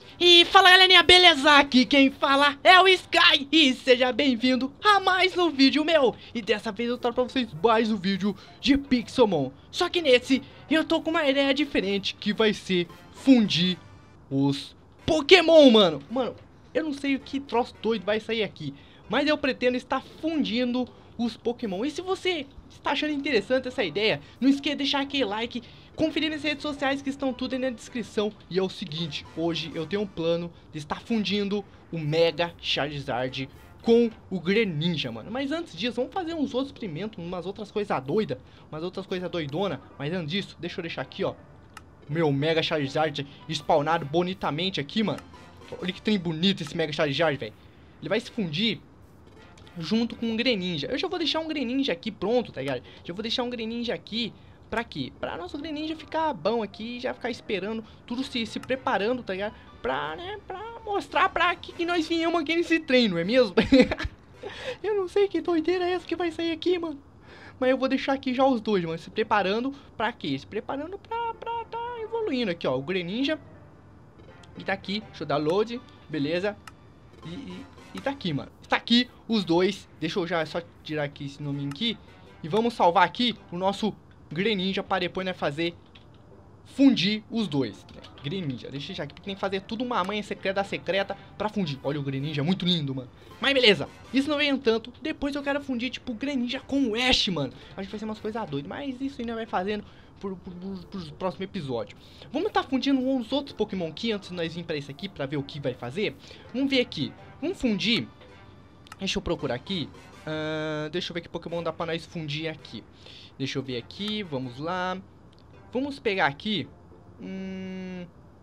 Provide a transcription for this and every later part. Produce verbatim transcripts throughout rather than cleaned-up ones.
E fala galerinha, beleza? Aqui quem fala é o Sky e seja bem-vindo a mais um vídeo meu. E dessa vez eu trago pra vocês mais um vídeo de Pixelmon. Só que nesse eu tô com uma ideia diferente que vai ser fundir os Pokémon, mano. Mano, eu não sei o que troço doido vai sair aqui, mas eu pretendo estar fundindo os Pokémon. E se você está achando interessante essa ideia, não esqueça de deixar aquele like, conferir nas redes sociais que estão tudo aí na descrição. E é o seguinte, hoje eu tenho um plano de estar fundindo o Mega Charizard com o Greninja, mano. Mas antes disso, vamos fazer uns outros experimentos, umas outras coisas doidas, umas outras coisas doidona. Mas antes disso, deixa eu deixar aqui, ó, meu Mega Charizard spawnado bonitamente aqui, mano. Olha que trem bonito esse Mega Charizard, velho. Ele vai se fundir junto com um Greninja. Eu já vou deixar um Greninja aqui pronto, tá ligado? Já vou deixar um Greninja aqui. Pra quê? Pra nosso Greninja ficar bom aqui, já ficar esperando, tudo se, se preparando, tá ligado? Pra, né, pra mostrar pra que, que nós viemos aqui nesse treino, não é mesmo? Eu não sei que doideira é essa que vai sair aqui, mano. Mas eu vou deixar aqui já os dois, mano, se preparando pra quê? Se preparando pra, pra tá evoluindo aqui, ó. O Greninja. E tá aqui, deixa eu dar load, beleza. E, e, e tá aqui, mano. Está aqui os dois. Deixa eu já só tirar aqui esse nome aqui. E vamos salvar aqui o nosso Greninja para depois, né, fazer fundir os dois, né? Greninja, deixa eu deixar aqui, porque tem que fazer tudo uma manha secreta da secreta pra fundir. Olha o Greninja, muito lindo, mano. Mas beleza, isso não veio tanto. Depois eu quero fundir, tipo, o Greninja com o Ash, mano. Acho que vai ser umas coisas doidas, mas isso ainda vai fazendo por, por, por, por próximo episódio. Vamos estar tá fundindo uns outros Pokémon aqui antes de nós vir pra esse aqui, pra ver o que vai fazer. Vamos ver aqui, vamos fundir. Deixa eu procurar aqui. Uh, deixa eu ver que Pokémon dá pra nós fundir aqui. Deixa eu ver aqui, vamos lá. Vamos pegar aqui. Hum,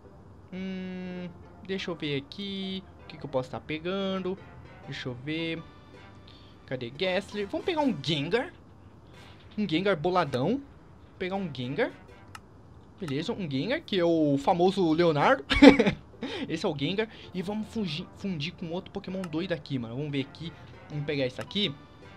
hum, deixa eu ver aqui. O que, que eu posso estar pegando? Deixa eu ver. Cadê Gastly? Vamos pegar um Gengar. Um Gengar boladão. Vou pegar um Gengar. Beleza, um Gengar, que é o famoso Leonardo. Esse é o Gengar. E vamos fundir, fundir com outro Pokémon doido aqui, mano. Vamos ver aqui. Vamos pegar esse aqui.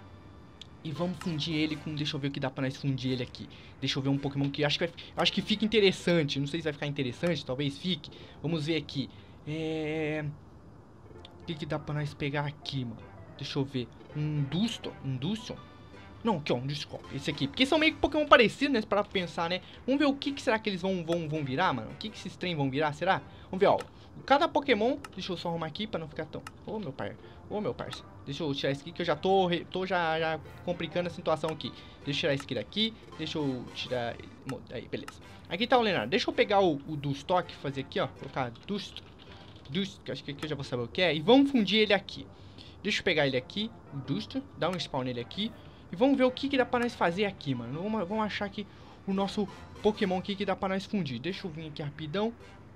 E vamos fundir ele com... Deixa eu ver o que dá pra nós fundir ele aqui. Deixa eu ver um Pokémon que acho que, vai, acho que fica interessante. Não sei se vai ficar interessante, talvez fique. Vamos ver aqui. É... O que, que dá pra nós pegar aqui, mano? Deixa eu ver. Um Duston. Um Duston? Não, aqui ó, um Duscol. Esse aqui. Porque são meio que Pokémon parecidos, né? Pra pensar, né? Vamos ver o que, que será que eles vão, vão, vão virar, mano. O que, que esses trem vão virar, será? Vamos ver, ó. Cada Pokémon... Deixa eu só arrumar aqui pra não ficar tão... Ô, meu par... Ô, meu parça. Deixa eu tirar esse aqui que eu já tô, tô já, já complicando a situação aqui. Deixa eu tirar esse aqui daqui. Deixa eu tirar... Aí, beleza. Aqui tá o Leonardo. Deixa eu pegar o, o do estoque, fazer aqui, ó. Colocar Dust. Dust, que acho que aqui eu já vou saber o que é. E vamos fundir ele aqui. Deixa eu pegar ele aqui. O Dust. Dar um spawn nele aqui. E vamos ver o que, que dá pra nós fazer aqui, mano. Vamos, vamos achar aqui o nosso Pokémon aqui que dá pra nós fundir. Deixa eu vir aqui rapidão.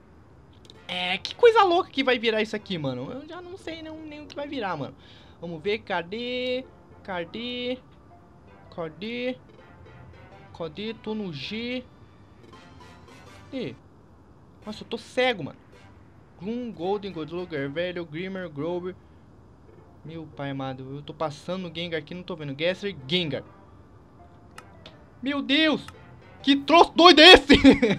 É, que coisa louca que vai virar isso aqui, mano. Eu já não sei nem, nem o que vai virar, mano. Vamos ver, cadê? Cadê? Cadê? Cadê? Tô no G. Cadê? Nossa, eu tô cego, mano. Gloom, Golden, Godluger, Velho, Grimmer, Grover. Meu pai amado, eu tô passando no Gengar aqui, não tô vendo. Gastly, Gengar. Meu Deus! Que troço doido é esse?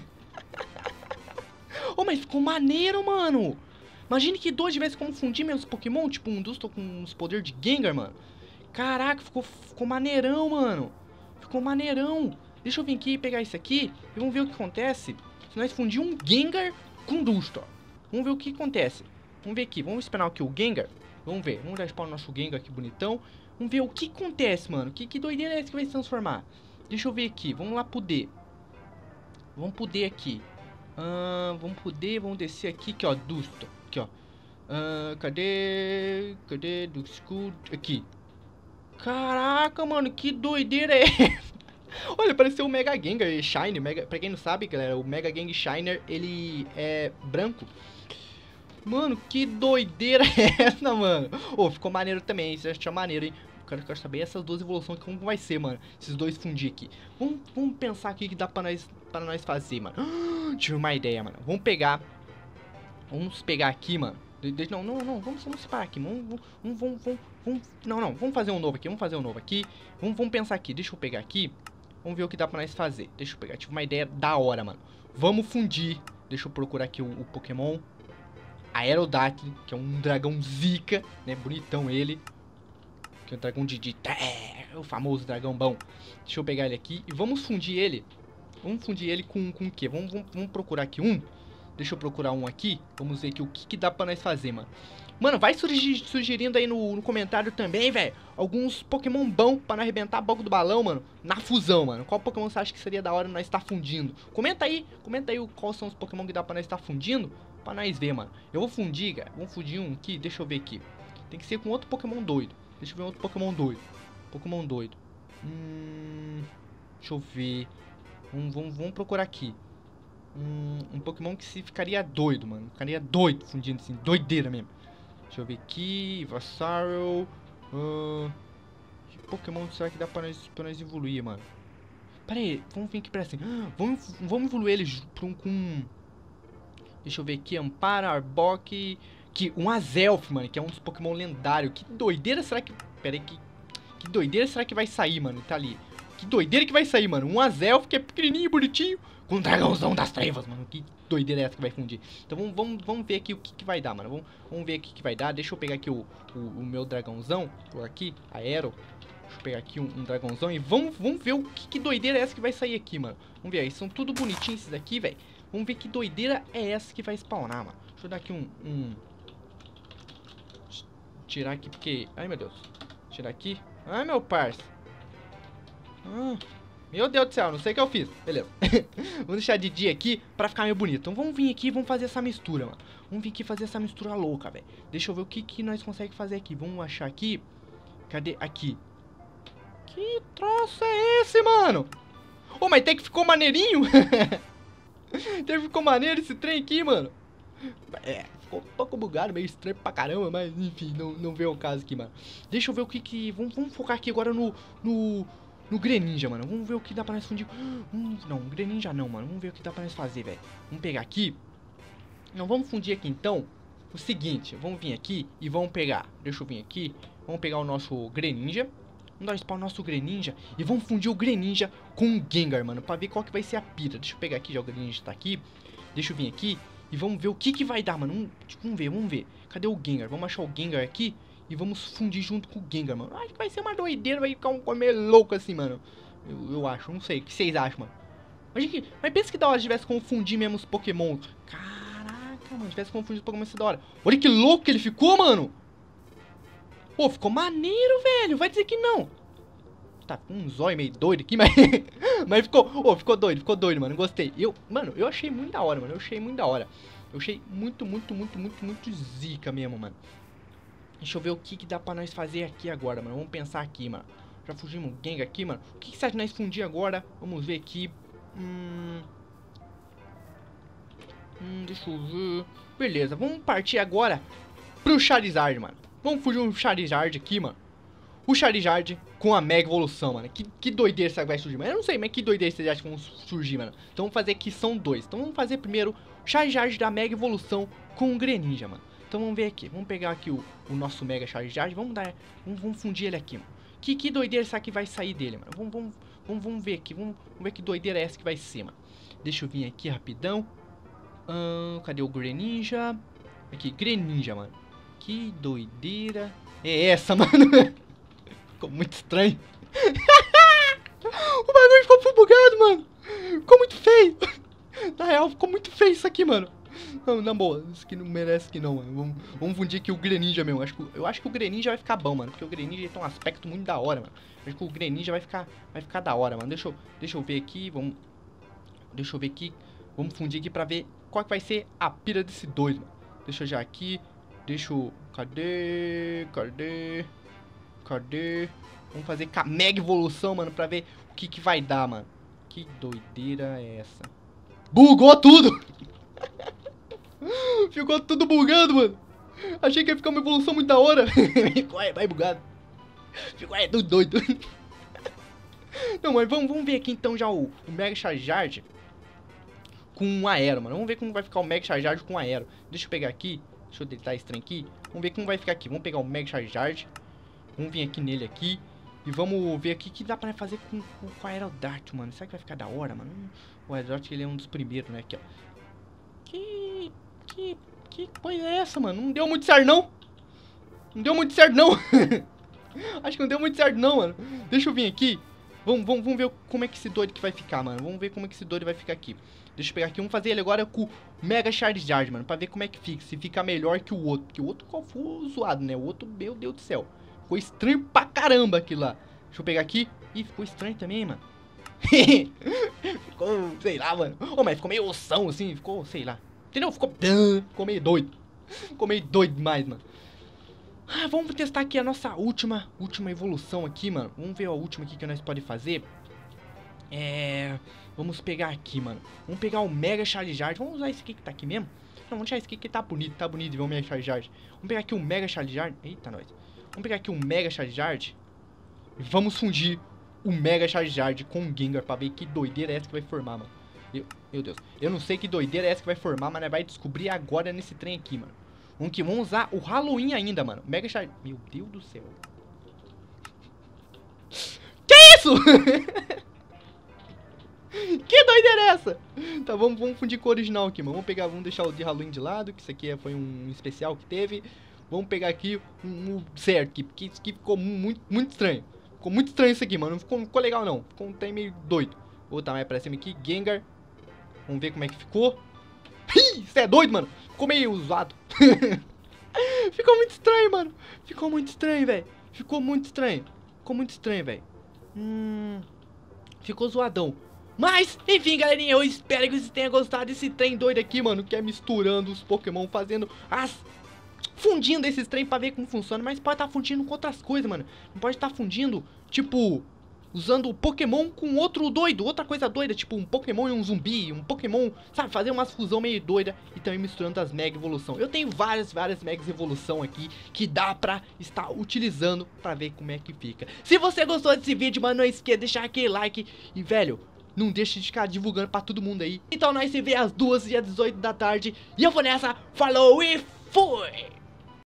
Oh, mas ficou maneiro, mano. Imagine que dois tivesse como fundir meus Pokémon. Tipo, um Duston com os poderes de Gengar, mano. Caraca, ficou, ficou maneirão, mano. Ficou maneirão. Deixa eu vir aqui e pegar isso aqui. E vamos ver o que acontece se nós fundir um Gengar com Duston. Vamos ver o que acontece. Vamos ver aqui, vamos esperar aqui o Gengar. Vamos ver, vamos dar spawn no nosso Gengar aqui bonitão. Vamos ver o que acontece, mano. Que, que doideira é essa que vai se transformar? Deixa eu ver aqui, vamos lá pro D. Vamos pro D aqui. Uh, vamos poder, vamos descer aqui, aqui ó, Duston, aqui ó. Uh, cadê? Cadê? Do School? Aqui. Caraca, mano, que doideira é essa? Olha, pareceu o Mega Gengar Shiner. Mega, pra quem não sabe, galera, o Mega Gengar Shiner, ele é branco. Mano, que doideira é essa, mano? Ô, oh, ficou maneiro também, isso achou maneiro, hein? Eu quero, quero saber essas duas evoluções, como vai ser, mano. Esses dois fundir aqui. Vamos, vamos pensar aqui que dá pra nós, pra nós fazer, mano. Tive uma ideia, mano. Vamos pegar. Vamos pegar aqui, mano. De, de, não, não, não. Vamos, vamos separar aqui. Vamos, vamos, vamos, vamos, vamos. Não, não. Vamos fazer um novo aqui. Vamos fazer um novo aqui. Vamos, vamos pensar aqui. Deixa eu pegar aqui. Vamos ver o que dá pra nós fazer. Deixa eu pegar. Tive uma ideia da hora, mano. Vamos fundir. Deixa eu procurar aqui o, o Pokémon. Aerodactyl, que é um dragão zica, né? Bonitão ele. Que é um dragão de... de é, o famoso dragão bom. Deixa eu pegar ele aqui e vamos fundir ele. Vamos fundir ele com, com o quê? Vamos, vamos, vamos procurar aqui um. Deixa eu procurar um aqui. Vamos ver aqui o que, que dá pra nós fazer, mano. Mano, vai surgir, sugerindo aí no, no comentário também, velho, alguns Pokémon bons pra não arrebentar a boca do balão, mano, na fusão, mano. Qual Pokémon você acha que seria da hora nós estar fundindo? Comenta aí, comenta aí quais são os Pokémon que dá pra nós estar fundindo, pra nós ver, mano. Eu vou fundir, cara, vamos fundir um aqui, deixa eu ver aqui. Tem que ser com outro Pokémon doido. Deixa eu ver outro Pokémon doido. Pokémon doido. Hum... Deixa eu ver. Vamos, vamos, vamos procurar aqui. Um, um Pokémon que se ficaria doido, mano. Ficaria doido fundindo assim, doideira mesmo. Deixa eu ver aqui, Vassarel. Uh, que Pokémon será que dá pra nós, pra nós evoluir, mano? Pera aí, vamos vir aqui pra assim. Vamos, vamos evoluir ele um, com... Deixa eu ver aqui, Ampara, Arbok. Que, um Azelf, mano, que é um dos Pokémon lendários. Que doideira será que... Pera aí, que, que doideira será que vai sair, mano? Tá ali. Que doideira que vai sair, mano. Um Azelf que é pequenininho, bonitinho. Com um dragãozão das trevas, mano. Que doideira é essa que vai fundir? Então vamos, vamos, vamos ver aqui o que, que vai dar, mano. Vamos, vamos ver aqui o que vai dar. Deixa eu pegar aqui o, o, o meu dragãozão. Por aqui, Aero. Deixa eu pegar aqui um, um dragãozão. E vamos, vamos ver o que, que doideira é essa que vai sair aqui, mano. Vamos ver aí. São tudo bonitinhos esses aqui, velho. Vamos ver que doideira é essa que vai spawnar, mano. Deixa eu dar aqui um... um... Tirar aqui porque... Ai, meu Deus. Tirar aqui. Ai, meu parça. Ah... Meu Deus do céu, não sei o que eu fiz. Beleza. Vamos deixar de dia aqui pra ficar meio bonito. Então vamos vir aqui e vamos fazer essa mistura, mano. Vamos vir aqui fazer essa mistura louca, velho. Deixa eu ver o que, que nós conseguimos fazer aqui. Vamos achar aqui. Cadê? Aqui. Que troço é esse, mano? Ô, oh, mas até que ficou maneirinho. Até que ficou maneiro esse trem aqui, mano. É, ficou um pouco bugado, meio estranho pra caramba. Mas enfim, não, não veio o caso aqui, mano. Deixa eu ver o que que... Vamos, vamos focar aqui agora no... no... No Greninja, mano. Vamos ver o que dá pra nós fundir. Hum, não, Greninja não, mano. Vamos ver o que dá pra nós fazer, velho. Vamos pegar aqui. Não, vamos fundir aqui, então. O seguinte, vamos vir aqui e vamos pegar. Deixa eu vir aqui. Vamos pegar o nosso Greninja. Vamos dar um spawn no nosso Greninja. E vamos fundir o Greninja com o Gengar, mano. Pra ver qual que vai ser a pira. Deixa eu pegar aqui, já o Greninja tá aqui. Deixa eu vir aqui. E vamos ver o que que vai dar, mano. Vamos, vamos ver, vamos ver. Cadê o Gengar? Vamos achar o Gengar aqui. E vamos fundir junto com o Gengar, mano. Acho que vai ser uma doideira, vai ficar um comer louco assim, mano. Eu, eu acho, não sei. O que vocês acham, mano? Mas, que, mas pensa que da hora se tivesse confundir mesmo os Pokémon. Caraca, mano. Tivesse confundido os Pokémon, isso é da hora. Olha que louco que ele ficou, mano. Pô, ficou maneiro, velho. Vai dizer que não. Tá com um zóio meio doido aqui, mas... mas ficou... Pô, ficou doido, ficou doido, mano. Gostei. Eu, mano, eu achei muito da hora, mano. Eu achei muito da hora. Eu achei muito, muito, muito, muito, muito zica mesmo, mano. Deixa eu ver o que, que dá pra nós fazer aqui agora, mano. Vamos pensar aqui, mano. Já fugimos o Gengar aqui, mano. O que, que você acha de nós fundir agora? Vamos ver aqui. Hum... Hum, deixa eu ver. Beleza, vamos partir agora pro Charizard, mano. Vamos fugir um Charizard aqui, mano. O Charizard com a Mega Evolução, mano. Que, que doideira será que vai surgir? Mas eu não sei, mas que doideira vocês acham que vão surgir, mano? Então vamos fazer aqui, são dois. Então vamos fazer primeiro o Charizard da Mega Evolução com o Greninja, mano. Então vamos ver aqui, vamos pegar aqui o, o nosso Mega Charizard, vamos dar, vamos, vamos fundir ele aqui, mano. Que, que doideira será que vai sair dele, mano? Vamos, vamos, vamos, vamos ver aqui, vamos, vamos ver que doideira é essa que vai ser, mano. Deixa eu vir aqui rapidão. Hum, cadê o Greninja? Aqui, Greninja, mano. Que doideira é essa, mano? Ficou muito estranho. O bagulho ficou bugado, mano. Ficou muito feio. Na real, ficou muito feio isso aqui, mano. Não, na boa, isso aqui não merece que não, mano. Vamos, vamos fundir aqui o Greninja mesmo. Acho que, eu acho que o Greninja vai ficar bom, mano. Porque o Greninja tem um aspecto muito da hora, mano. Acho que o Greninja vai ficar, vai ficar da hora, mano. Deixa eu, deixa eu ver aqui, vamos... Deixa eu ver aqui. Vamos fundir aqui pra ver qual que vai ser a pira desse doido, mano. Deixa eu já aqui. Deixa eu... Cadê? Cadê? Cadê? Vamos fazer com a Mega Evolução, mano, pra ver o que que vai dar, mano. Que doideira é essa? Bugou tudo! Ficou tudo bugando, mano. Achei que ia ficar uma evolução muito da hora. Ficou aí, vai bugado. Ficou aí, tudo doido. Não, mas vamos, vamos ver aqui então já o, o Mega Charizard com um Aero, mano. Vamos ver como vai ficar o Mega Charizard com um Aero. Deixa eu pegar aqui. Deixa eu deletar esse trem aqui. Vamos ver como vai ficar aqui. Vamos pegar o Mega Charizard. Vamos vir aqui nele aqui. E vamos ver aqui o que dá pra fazer com, com, com o Aerodactyl, mano. Será que vai ficar da hora, mano? O Aerodactyl, ele é um dos primeiros, né? Aqui, ó. Que... Que... Que coisa é essa, mano? Não deu muito certo, não. Não deu muito certo, não. Acho que não deu muito certo, não, mano. Deixa eu vir aqui. Vamos, vamos, vamos ver como é que esse doido que vai ficar, mano. Vamos ver como é que esse doido vai ficar aqui. Deixa eu pegar aqui. Vamos fazer ele agora com o Mega Charizard, mano. Pra ver como é que fica. Se fica melhor que o outro. Porque o outro ficou zoado, né? O outro, meu Deus do céu. Ficou estranho pra caramba aquilo lá. Deixa eu pegar aqui. Ih, ficou estranho também, mano. Ficou, sei lá, mano. Oh, mas ficou meio ossão, assim. Ficou, sei lá. Entendeu? Ficou, ficou meio doido. Ficou meio doido demais, mano. Ah, vamos testar aqui a nossa última, última evolução aqui, mano. Vamos ver a última aqui que nós podemos fazer. É... Vamos pegar aqui, mano. Vamos pegar o Mega Charizard. Vamos usar esse aqui que tá aqui mesmo. Não, vamos deixar esse aqui que tá bonito. Tá bonito de ver o Mega Charizard. Vamos pegar aqui o Mega Charizard. Eita, nós. Vamos pegar aqui o Mega Charizard. E vamos fundir o Mega Charizard com o Gengar pra ver que doideira é essa que vai formar, mano. Eu, meu Deus. Eu não sei que doideira é essa que vai formar, mas nós vai descobrir agora nesse trem aqui, mano. Vamos que vamos usar o Halloween ainda, mano. Mega Charizard. Meu Deus do céu. Que isso? Que doideira é essa? Tá, vamos, vamos fundir com o original aqui, mano. Vamos pegar, vamos deixar o de Halloween de lado, que isso aqui foi um especial que teve. Vamos pegar aqui um, um certo aqui, porque isso aqui ficou muito, muito estranho. Ficou muito estranho isso aqui, mano. Não ficou, não ficou legal, não. Ficou um trem meio doido. Vou botar mais pra cima aqui, Gengar. Vamos ver como é que ficou. Ih, você é doido, mano. Ficou meio usado. Ficou muito estranho, mano. Ficou muito estranho, velho. Ficou muito estranho. Ficou muito estranho, velho. Hum... Ficou zoadão. Mas, enfim, galerinha, eu espero que vocês tenham gostado desse trem doido aqui, mano. Que é misturando os Pokémon, fazendo as... fundindo esses trem pra ver como funciona. Mas pode estar fundindo com outras coisas, mano. Não pode estar fundindo, tipo... usando o Pokémon com outro doido, outra coisa doida, tipo um Pokémon e um zumbi, um Pokémon, sabe, fazer umas fusão meio doida e também misturando as Mega Evolução. Eu tenho várias, várias Mega Evolução aqui que dá pra estar utilizando pra ver como é que fica. Se você gostou desse vídeo, mano, não esqueça de deixar aquele like e, velho, não deixe de ficar divulgando pra todo mundo aí. Então nós se vê às duas e às dezoito da tarde e eu vou nessa, falou e fui!